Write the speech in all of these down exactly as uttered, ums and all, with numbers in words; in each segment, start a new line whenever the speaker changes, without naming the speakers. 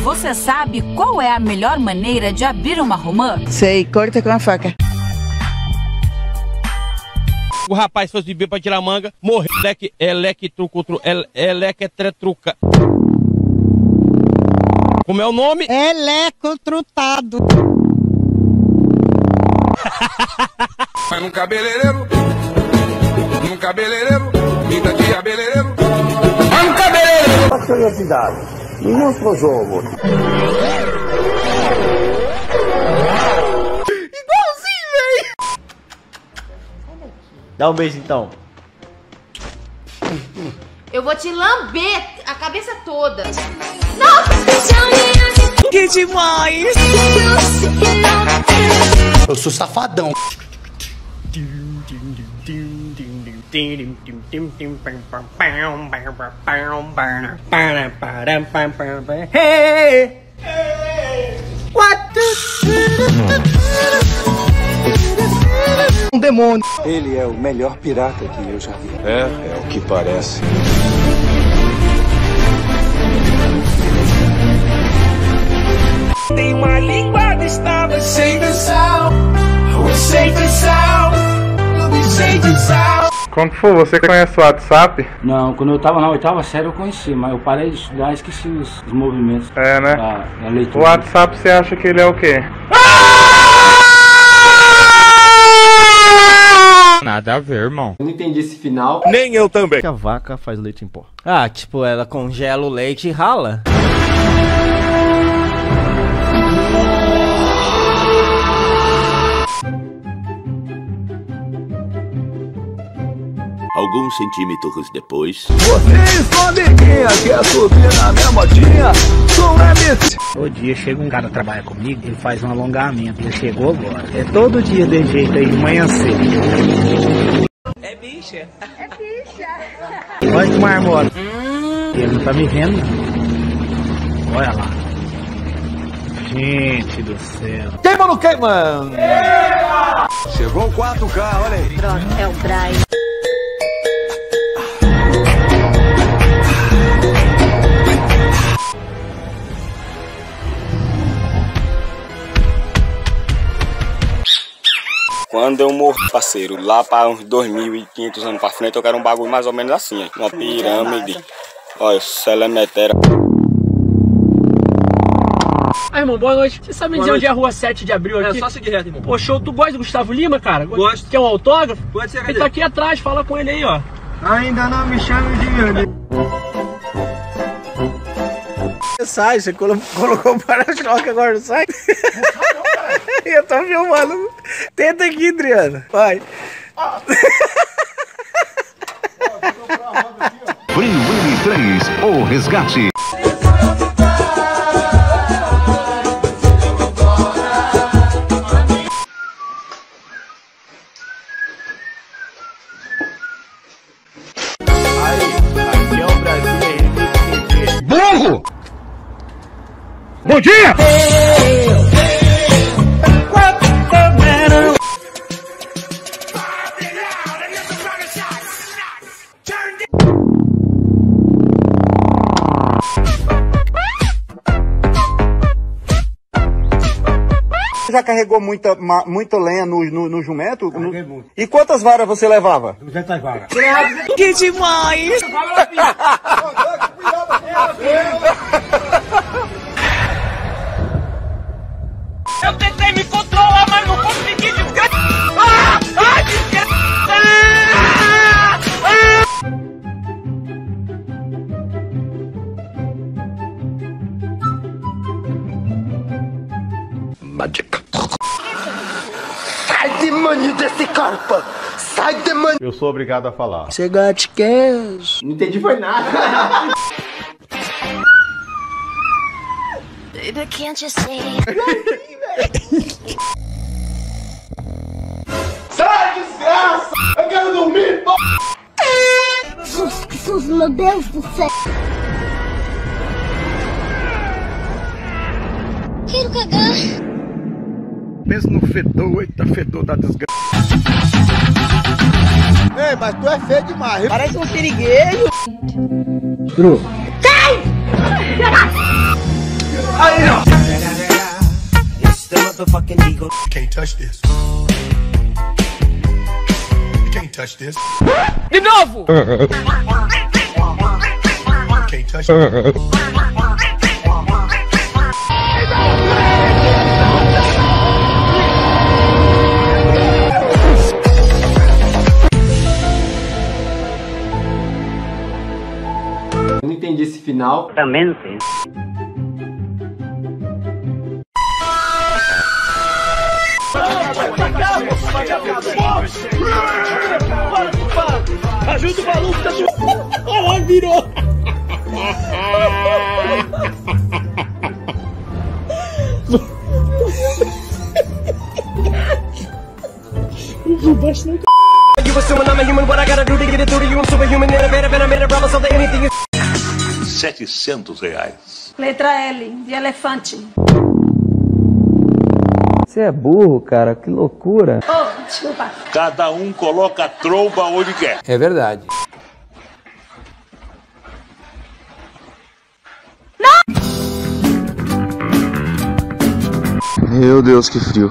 Você sabe qual é a melhor maneira de abrir uma romã?
Sei, corta com a faca.
O rapaz fosse beber pra tirar manga, morreu. Eleque, eleque, truco, tru, ele, eleque, tretruca. Como é o nome?
Eleco trutado.
Vai num cabeleireiro, num cabeleireiro, vida de cabeleireiro. Vai num cabeleireiro.
A curiosidade, e outro jogo?
Igualzinho, velho. Dá um beijo então.
Eu vou te lamber a cabeça toda. Não!
Que demais!
Eu sou safadão.
Hey! What?
Um demônio.
Ele é o melhor pirata que eu já vi.
É, é o que parece.
Tem uma língua estava sem noção. Sem noção. Sem noção.
Como que foi? Você conhece o WhatsApp?
Não, quando eu tava na oitava série eu conheci, mas eu parei de estudar e esqueci os, os movimentos.
É, né?
Da, da leitura.
O WhatsApp, você acha que ele é o quê?
Nada a ver, irmão.
Eu não entendi esse final.
Nem eu também.
Que a vaca faz leite em pó. Ah, tipo, ela congela o leite e rala.
Alguns centímetros depois.
Vocês bandiguinha, quer subir na minha motinha? Sou M C.
Todo dia chega um cara que trabalha comigo, ele faz um alongamento. Ele chegou agora. É todo dia de jeito aí, de manhã cedo.
É bicha.
É bicha.
Olha que marmota. Hum. Ele não tá me vendo, não. Olha lá. Gente do céu.
Queima ou não queima?
Chegou o quatro K, olha aí.
Pronto, é o Brian.
Quando eu morri, parceiro, lá para uns dois mil e quinhentos anos pra frente, eu quero um bagulho mais ou menos assim, uma pirâmide. Olha, Celemetera.
Ah, irmão, boa noite. Você sabe me dizer onde é a rua sete de abril aqui?
É só seguir reto, irmão.
Pô, show. Tu gosta do Gustavo Lima, cara?
Gosto.
Quer um autógrafo?
Pode ser.
Ele tá aqui atrás, fala com ele aí, ó.
Ainda não me chame de Yuri.
Sai, você colocou o para-choque agora, não sai? Eu tô filmando. Tenta aqui, Adriano. Vai.
Free Willy três, o resgate.
Burro! Bom dia! Já carregou muita, muita lenha no, no, no jumento?
Carreguei muito.
E quantas varas você levava?
duzentas varas.
Que demais!
Eu tentei me controlar, mas não consegui. Ah! Ah!
Mágica. Sai de mano desse carpa! Sai de mano!
Eu sou obrigado a falar.
Você gosta queijo?
Não entendi foi nada.
Baby, can't you see?
Sai, desgraça! Eu quero dormir, pô!
Jesus, meu Deus do céu! Quero cagar!
Pensa no fedor, eita fedor da desgraça. Ei, mas tu é feio demais.
Parece um siriguejo.
Tru.
Cai!
motherfucking eagle. You can't touch this. You can't touch this.
De novo!
You can't touch this.
Eu não entendi esse final.
Também não sei.
Ajuda o maluco, tá subindo. Olha, virou.
You assuming I'm a human, what I gotta do to get it through to you? I'm superhuman, and I better, better, better, promise so that anything is...
setecentos reais.
Letra L, de elefante.
Você é burro, cara, que loucura.
Oh, desculpa.
Cada um coloca a tromba onde quer.
É verdade.
Meu Deus, que frio.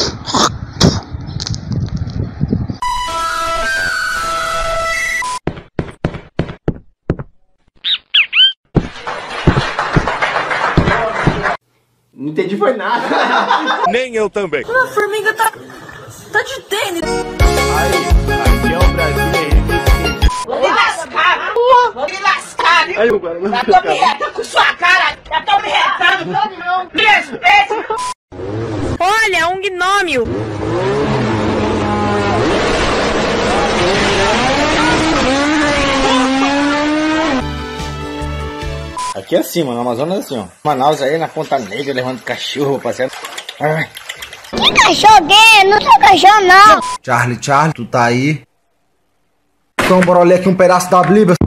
Não entendi foi nada.
Nem eu também.
A formiga tá... tá de tênis.
Aí, aqui é o Brasil.
Vou me lascar. Vou me lascar.
Aí, o cara não
já tô me retando com sua cara. Já tô me retando. Não, me respeite.
Olha, um gnômio.
Aqui é assim, mano. No Amazonas é assim, ó. Manaus aí na Ponta Negra, levando cachorro, passeando. Ai.
Que cachorro gay? Não sou cachorro, não.
Charlie, Charlie, tu tá aí? Então, bora ler aqui um pedaço da Bíblia.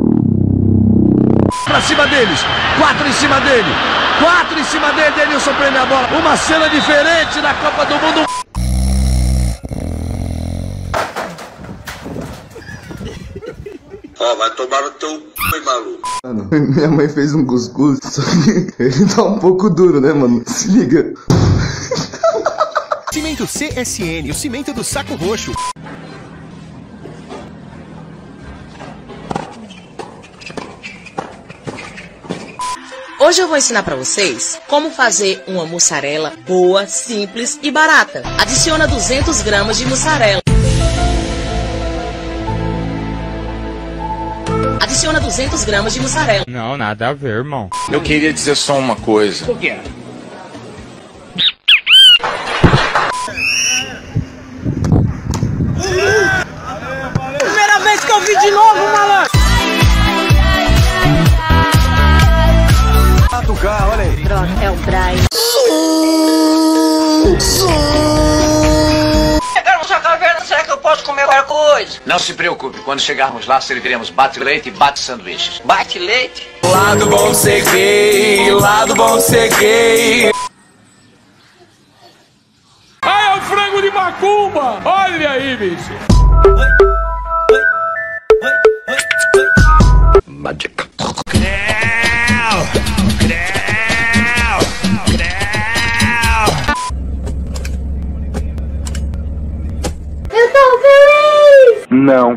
Pra cima deles. Quatro em cima dele. Quatro em cima dele. Denilson prende a bola. Uma cena diferente na Copa do Mundo.
Ó, oh, vai tomar no teu c, maluco.
Mano, minha mãe fez um cuscuz, só que ele tá um pouco duro, né, mano? Se liga.
Cimento C S N, o cimento do saco roxo.
Hoje eu vou ensinar pra vocês como fazer uma mussarela boa, simples e barata. Adiciona duzentos gramas de mussarela. Adiciona duzentos gramas de mussarela.
Não, nada a ver, irmão.
Eu queria dizer só uma coisa.
O que é?
Primeira vez que eu vi de novo, malandro.
Do carro, olha aí.
Pronto, é o Brian.
Chegaram sua caverna, será que eu posso comer qualquer coisa?
Não se preocupe, quando chegarmos lá serviremos bate-leite e bate-sanduíches.
Bate-leite?
Lado bom ser gay, lado bom ser gay.
Ah, é o frango de macumba! Olha aí, bicho!
Magic.
Eu tô feliz!
Não.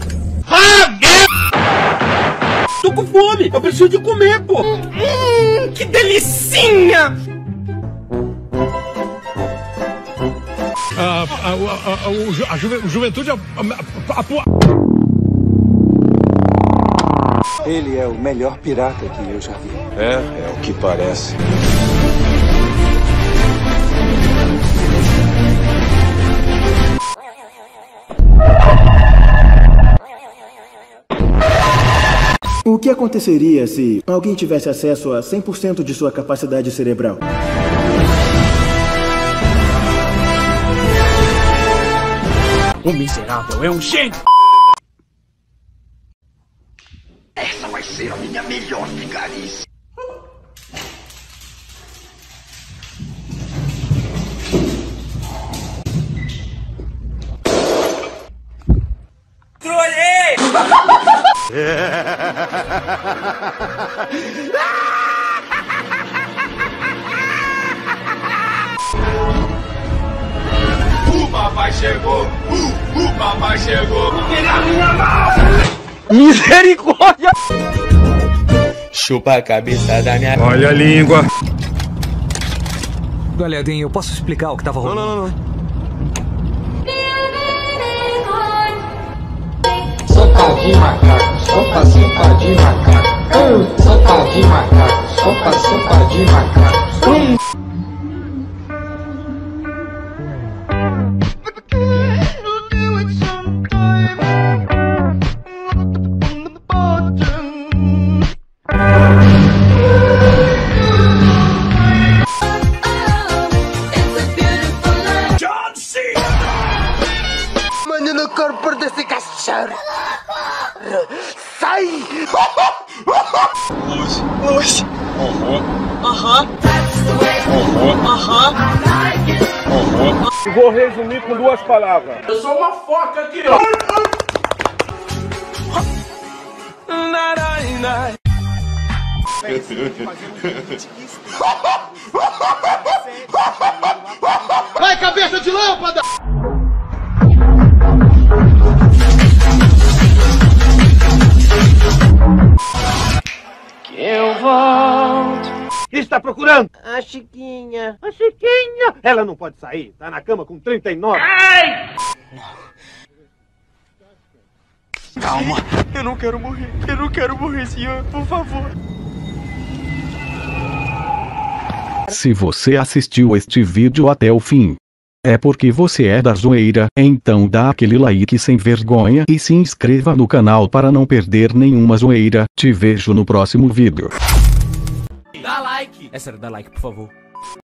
Tô com fome! Eu preciso de comer, pô! Hum, que delicinha!
Ah, a, a, a, o, a, juve, a juventude... A, a, a,
Ele é o melhor pirata que eu já vi. É, é o que parece.
O que aconteceria se alguém tivesse acesso a cem por cento de sua capacidade cerebral?
O miserável é um gênio!
Essa vai ser a minha melhor vigarice.
Trolhei! chegou, uh, uh, papai chegou. Vou pegar minha mão.
Misericórdia!
Chupa a cabeça da minha...
Olha a língua.
Galerinha, eu posso explicar o que tava rolando? Não, não, não.
Sopa de macaco, sopa, sopa de macaco. Uh, sopa de macaco, sopa, sopa de macaco. Hum.
Mano, no corpo desse cachorro. Sai! Luxo, luxo. Aham. Aham. Aham. Aham.
Vou resumir com duas palavras.
Eu sou uma foca aqui, ó. Vai, cabeça de lâmpada! Que eu volto.
O que está procurando?
A Chiquinha.
A Chiquinha. Ela não pode sair. Tá na cama com trinta e nove.
Ai! Calma. Eu não quero morrer. Eu não quero morrer, senhor. Por favor.
Se você assistiu este vídeo até o fim, é porque você é da zoeira, então dá aquele like sem vergonha e se inscreva no canal para não perder nenhuma zoeira. Te vejo no próximo vídeo.
Dá like! É sério, dá like, por favor.